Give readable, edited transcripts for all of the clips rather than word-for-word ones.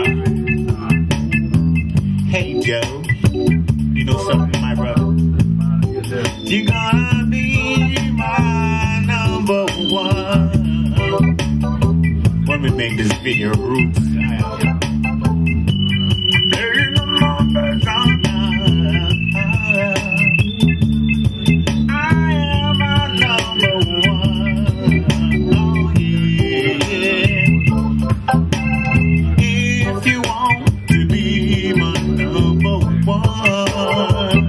Hey Joe, you know something, my brother? You gonna be my number one when we make this video roots style. There's no longer time. I am my number one. Oh yeah. If you want to be my number one,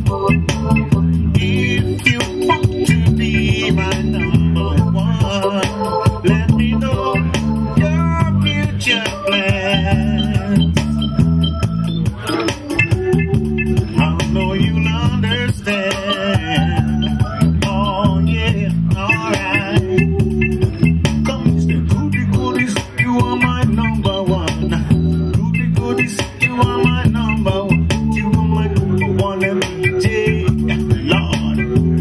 if you want to be my number one, let me know your future plans. I know you'll understand. Oh yeah, alright. Come, Mr. Goody Goodies, you are my number one. Goody Goodies, you are my number one. You are my number one every day, Lord.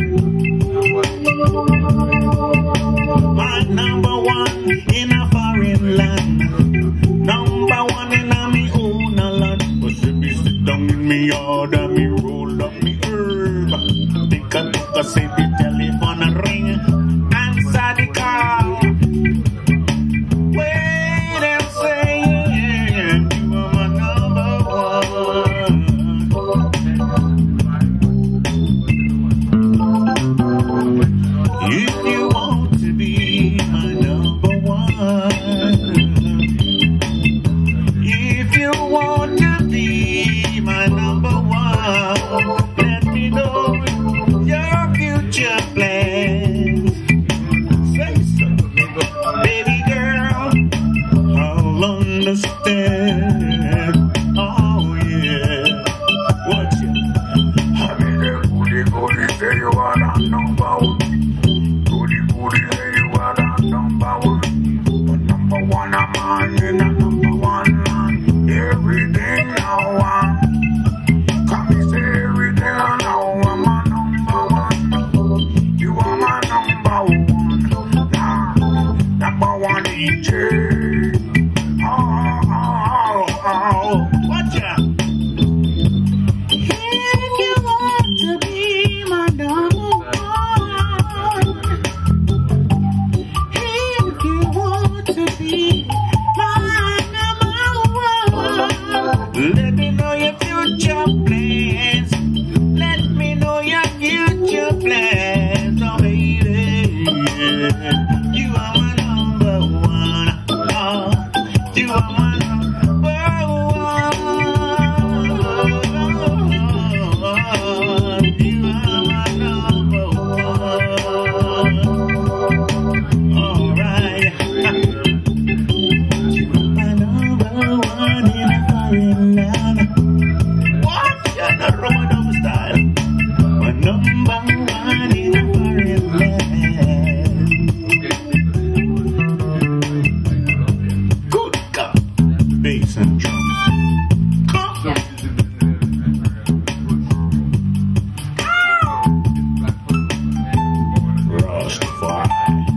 My number one in a foreign land. Number one in a me own land. But if me sit down in me yard and me roll up me herb, think I took a say the telephone ring, answer the call. Wait and say, you are my number one. If you want to be my number one, if you want to be my number one, let me know your future plans. Say so, baby girl, I'll understand. Oh yeah, what you? I mean, the goody goody say you are the number one. Goody goody say you are the number one. But number one, I'm on in a number one man. Everything now on. Come and say everything I know. I'm a number one. You are my number one. Number one DJ. Oh, watch out. If you want to be my number one, if you want to be my number one, let me know your future plans. Let me know your future plans. Oh baby, you are my number one. Oh, you are my number one. You are my number one. All right. You are my number one in a foreign land. What? You're not rolling over style. My number one in a foreign land. Good God. Bass and drum. Come. Rastafari.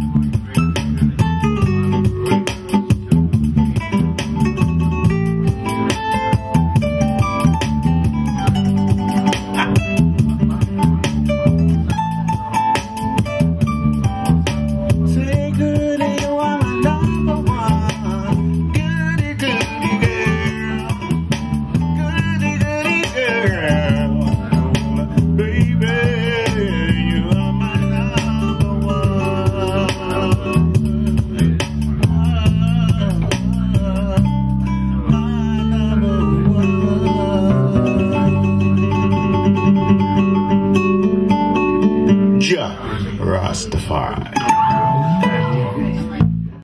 Say goody, you are my number one. Goody, goody girl. Goody, goody girl. Baby, you are my number one. My number one. Ja Rastafari.